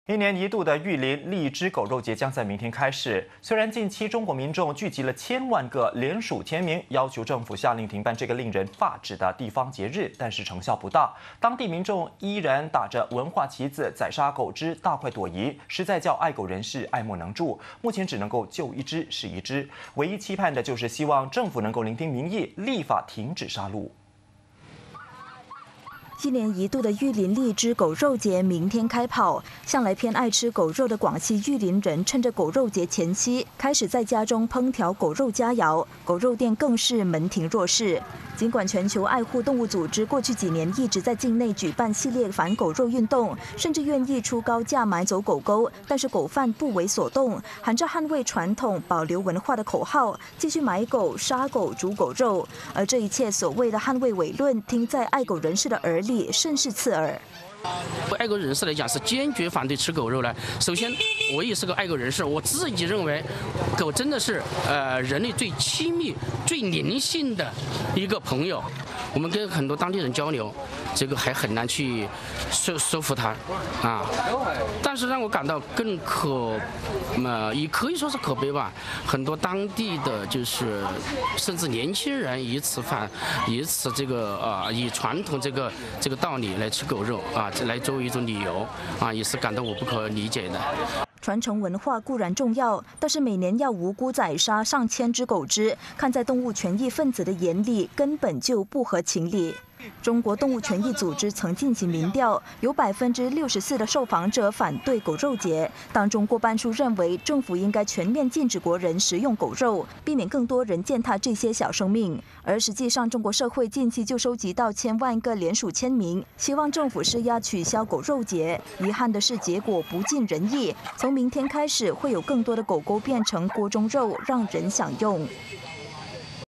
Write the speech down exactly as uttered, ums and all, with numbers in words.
一年一度的玉林荔枝狗肉节将在明天开始。虽然近期中国民众聚集了千万个联署签名，要求政府下令停办这个令人发指的地方节日，但是成效不大。当地民众依然打着文化旗子宰杀狗只，大快朵颐，实在叫爱狗人士爱莫能助。目前只能够救一只是一只，唯一期盼的就是希望政府能够聆听民意，立法停止杀戮。 一年一度的玉林荔枝狗肉节明天开跑，向来偏爱吃狗肉的广西玉林人，趁着狗肉节前夕，开始在家中烹调狗肉佳肴，狗肉店更是门庭若市。尽管全球爱护动物组织过去几年一直在境内举办系列反狗肉运动，甚至愿意出高价买走狗狗，但是狗贩不为所动，喊着捍卫传统、保留文化的口号，继续买狗、杀狗、煮狗肉。而这一切所谓的捍卫伪论，听在爱狗人士的耳里 甚是刺耳。 爱狗人士来讲是坚决反对吃狗肉的。首先，我也是个爱狗人士，我自己认为，狗真的是呃人类最亲密、最灵性的一个朋友。我们跟很多当地人交流，这个还很难去说说服他啊。但是让我感到更可，呃，也可以说是可悲吧。很多当地的就是甚至年轻人以此反，以此这个呃以传统这个这个道理来吃狗肉啊，来作为一种理由啊，也是感到我不可理解的。 传承文化固然重要，但是每年要无辜宰杀上千只狗只，看在动物权益分子的眼里，根本就不合情理。 中国动物权益组织曾进行民调，有百分之六十四的受访者反对狗肉节，当中过半数认为政府应该全面禁止国人食用狗肉，避免更多人践踏这些小生命。而实际上，中国社会近期就收集到千万个联署签名，希望政府施压取消狗肉节。遗憾的是，结果不尽人意，从明天开始会有更多的狗狗变成锅中肉，让人享用。